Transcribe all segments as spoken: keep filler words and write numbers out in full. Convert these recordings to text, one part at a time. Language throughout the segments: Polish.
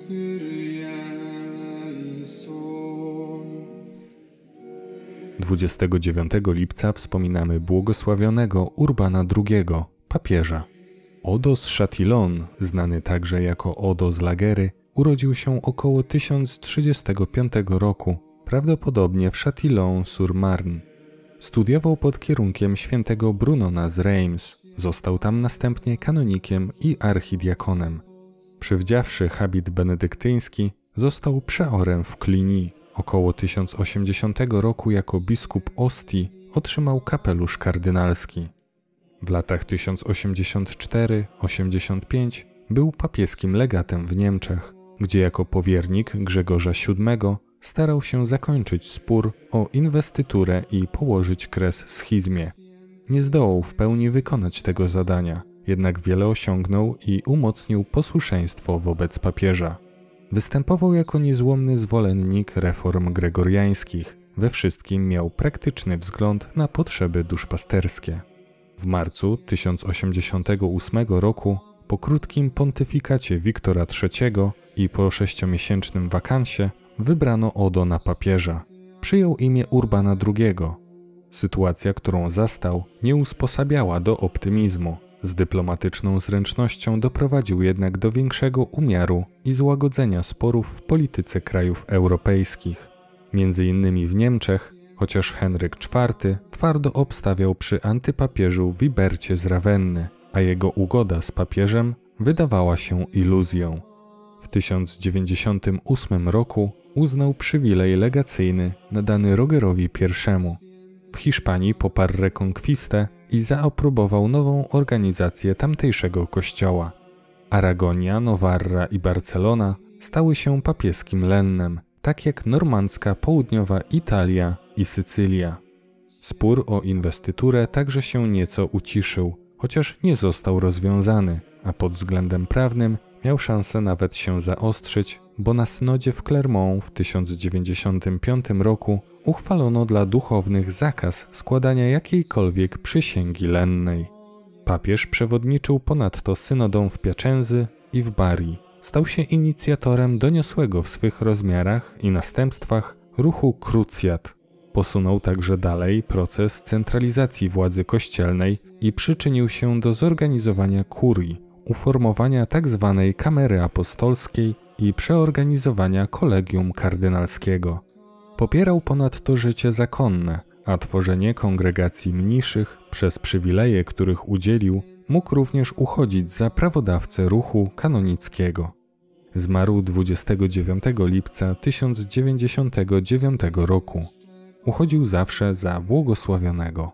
dwudziestego dziewiątego lipca wspominamy błogosławionego Urbana drugiego, papieża. Odo z Châtillon, znany także jako Odo z Lagery, urodził się około tysiąc trzydziestego piątego roku, prawdopodobnie w Châtillon-sur-Marne. Studiował pod kierunkiem świętego Brunona z Reims. Został tam następnie kanonikiem i archidiakonem. Przywdziawszy habit benedyktyński, został przeorem w Cluny. Około tysiąc osiemdziesiątego roku jako biskup Ostii otrzymał kapelusz kardynalski. W latach tysiąc osiemdziesiąt cztery osiemdziesiąt pięć był papieskim legatem w Niemczech, gdzie jako powiernik Grzegorza siódmego starał się zakończyć spór o inwestyturę i położyć kres schizmie. Nie zdołał w pełni wykonać tego zadania, jednak wiele osiągnął i umocnił posłuszeństwo wobec papieża. Występował jako niezłomny zwolennik reform gregoriańskich. We wszystkim miał praktyczny wzgląd na potrzeby duszpasterskie. W marcu tysiąc osiemdziesiątego ósmego roku, po krótkim pontyfikacie Wiktora trzeciego i po sześciomiesięcznym wakansie, wybrano Odo na papieża. Przyjął imię Urbana drugiego. Sytuacja, którą zastał, nie usposabiała do optymizmu. Z dyplomatyczną zręcznością doprowadził jednak do większego umiaru i złagodzenia sporów w polityce krajów europejskich. Między innymi w Niemczech, chociaż Henryk czwarty twardo obstawiał przy antypapieżu Wibercie z Rawenny, a jego ugoda z papieżem wydawała się iluzją. W tysiąc dziewięćdziesiątym ósmym roku uznał przywilej legacyjny nadany Rogerowi pierwszemu. W Hiszpanii poparł rekonkwistę i zaaprobował nową organizację tamtejszego kościoła. Aragonia, Nowarra i Barcelona stały się papieskim lennem, tak jak normandzka południowa Italia i Sycylia. Spór o inwestyturę także się nieco uciszył, chociaż nie został rozwiązany, a pod względem prawnym miał szansę nawet się zaostrzyć, bo na synodzie w Clermont w tysiąc dziewięćdziesiątym piątym roku uchwalono dla duchownych zakaz składania jakiejkolwiek przysięgi lennej. Papież przewodniczył ponadto synodom w Piacenzy i w Bari. Stał się inicjatorem doniosłego w swych rozmiarach i następstwach ruchu krucjat. Posunął także dalej proces centralizacji władzy kościelnej i przyczynił się do zorganizowania kurii, uformowania tzw. kamery apostolskiej i przeorganizowania kolegium kardynalskiego. Popierał ponadto życie zakonne, a tworzenie kongregacji mniszych, przez przywileje, których udzielił, mógł również uchodzić za prawodawcę ruchu kanonickiego. Zmarł dwudziestego dziewiątego lipca tysiąc dziewięćdziesiątego dziewiątego roku. Uchodził zawsze za błogosławionego.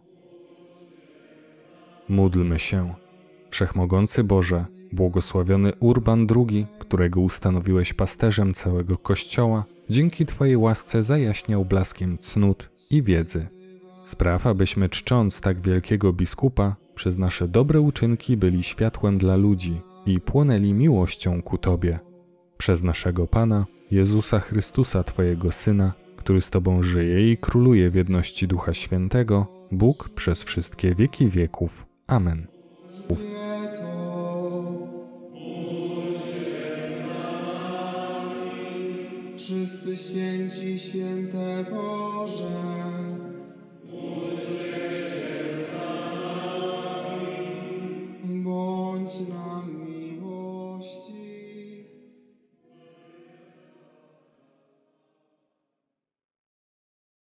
Módlmy się. Wszechmogący Boże, błogosławiony Urban drugi, którego ustanowiłeś pasterzem całego Kościoła, dzięki Twojej łasce zajaśniał blaskiem cnót i wiedzy. Spraw, abyśmy czcząc tak wielkiego biskupa, przez nasze dobre uczynki byli światłem dla ludzi i płonęli miłością ku Tobie. Przez naszego Pana, Jezusa Chrystusa, Twojego Syna, który z Tobą żyje i króluje w jedności Ducha Świętego, Bóg przez wszystkie wieki wieków. Amen. Wszyscy święci, święte Boże, bądź nami.